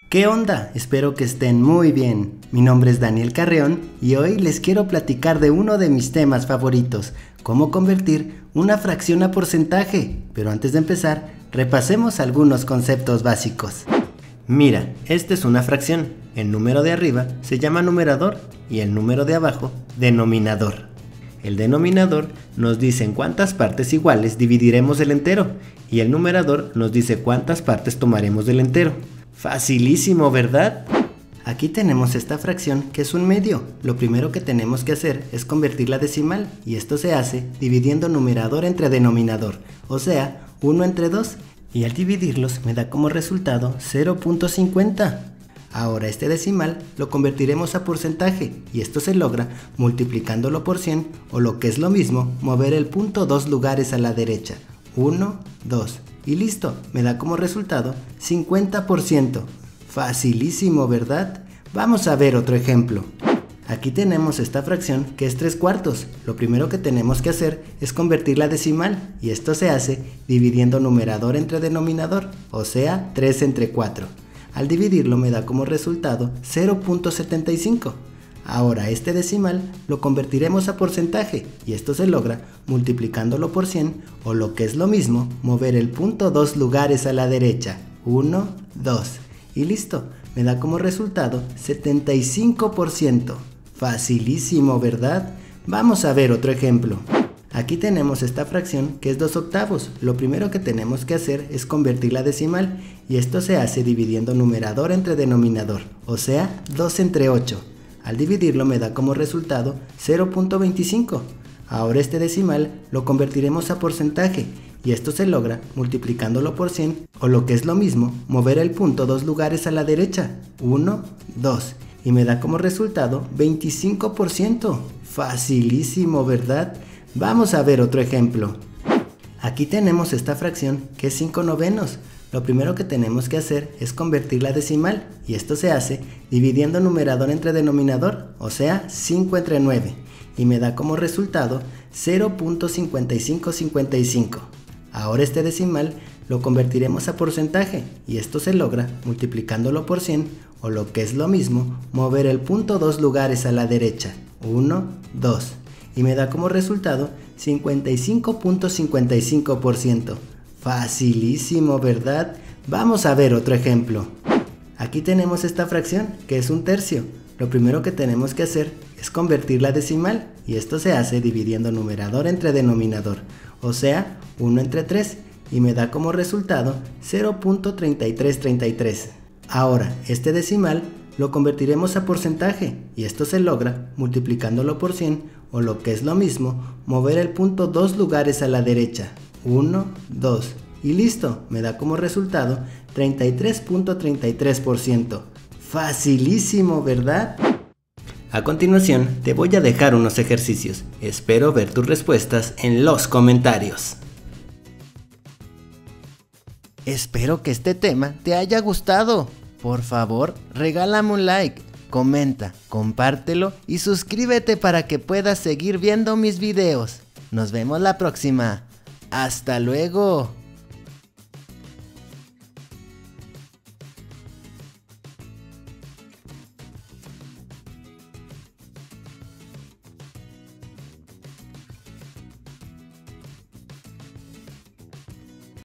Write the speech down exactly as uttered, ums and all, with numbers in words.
¿Qué onda? Espero que estén muy bien. Mi nombre es Daniel Carreón y hoy les quiero platicar de uno de mis temas favoritos, cómo convertir una fracción a porcentaje. Pero antes de empezar, repasemos algunos conceptos básicos. Mira, esta es una fracción. El número de arriba se llama numerador y el número de abajo denominador. El denominador nos dice en cuántas partes iguales dividiremos el entero y el numerador nos dice cuántas partes tomaremos del entero. Facilísimo, ¿verdad? Aquí tenemos esta fracción que es un medio. Lo primero que tenemos que hacer es convertirla a decimal y esto se hace dividiendo numerador entre denominador, o sea, uno entre dos, y al dividirlos me da como resultado cero punto cincuenta. Ahora este decimal lo convertiremos a porcentaje y esto se logra multiplicándolo por cien o lo que es lo mismo, mover el punto dos lugares a la derecha. uno, dos. Y listo, me da como resultado cincuenta por ciento. Facilísimo, ¿verdad? Vamos a ver otro ejemplo. Aquí tenemos esta fracción que es tres cuartos. Lo primero que tenemos que hacer es convertirla a decimal y esto se hace dividiendo numerador entre denominador, o sea, tres entre cuatro. Al dividirlo me da como resultado cero punto setenta y cinco. Ahora este decimal lo convertiremos a porcentaje y esto se logra multiplicándolo por cien o lo que es lo mismo, mover el punto dos lugares a la derecha. uno, dos. Y listo, me da como resultado setenta y cinco por ciento. Facilísimo, ¿verdad? Vamos a ver otro ejemplo. Aquí tenemos esta fracción que es dos octavos. Lo primero que tenemos que hacer es convertirla a decimal y esto se hace dividiendo numerador entre denominador, o sea, dos entre ocho. Al dividirlo me da como resultado cero punto veinticinco. Ahora este decimal lo convertiremos a porcentaje y esto se logra multiplicándolo por cien o lo que es lo mismo, mover el punto dos lugares a la derecha. uno, dos. Y me da como resultado veinticinco por ciento. Facilísimo, ¿verdad? Vamos a ver otro ejemplo. Aquí tenemos esta fracción que es cinco novenos. Lo primero que tenemos que hacer es convertirla a decimal y esto se hace dividiendo numerador entre denominador, o sea, cinco entre nueve, y me da como resultado cero punto cincuenta y cinco cincuenta y cinco. Ahora este decimal lo convertiremos a porcentaje y esto se logra multiplicándolo por cien o lo que es lo mismo, mover el punto dos lugares a la derecha. uno, dos. Y me da como resultado cincuenta y cinco punto cincuenta y cinco por ciento. Facilísimo, ¿verdad? Vamos a ver otro ejemplo. Aquí tenemos esta fracción que es un tercio. Lo primero que tenemos que hacer es convertirla a decimal y esto se hace dividiendo numerador entre denominador, o sea, uno entre tres, y me da como resultado cero punto treinta y tres treinta y tres. Ahora, este decimal lo convertiremos a porcentaje y esto se logra multiplicándolo por cien o lo que es lo mismo, mover el punto dos lugares a la derecha. uno, dos. Y listo, me da como resultado treinta y tres punto treinta y tres por ciento. Facilísimo, ¿verdad? A continuación, te voy a dejar unos ejercicios. Espero ver tus respuestas en los comentarios. Espero que este tema te haya gustado. Por favor, regálame un like, comenta, compártelo y suscríbete para que puedas seguir viendo mis videos. Nos vemos la próxima. ¡Hasta luego!